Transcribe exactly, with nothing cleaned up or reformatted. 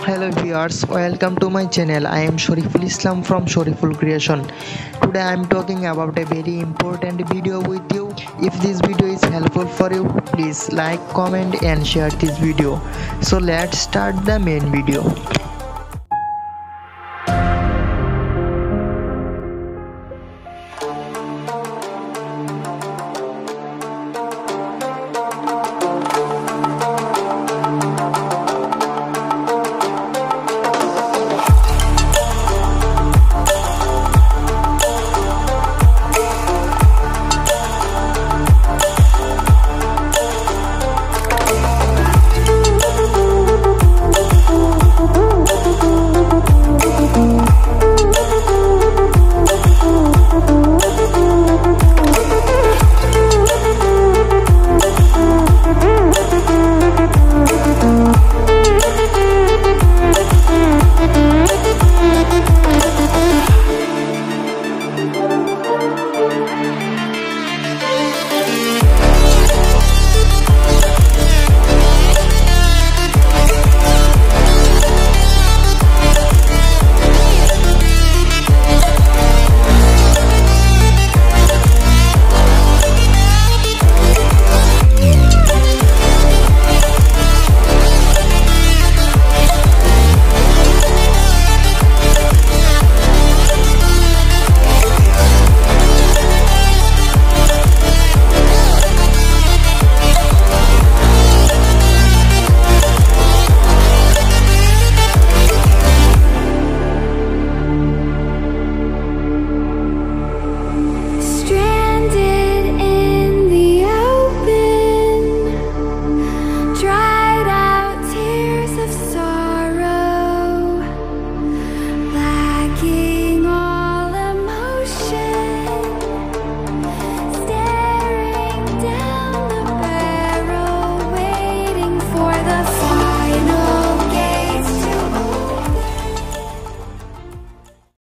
Hello viewers, welcome to my channel. I am Shorifulislam from Shoriful creation. Today I am talking about a very important video with you. If this video is helpful for you, please like, comment and share this video. So let's start the main video.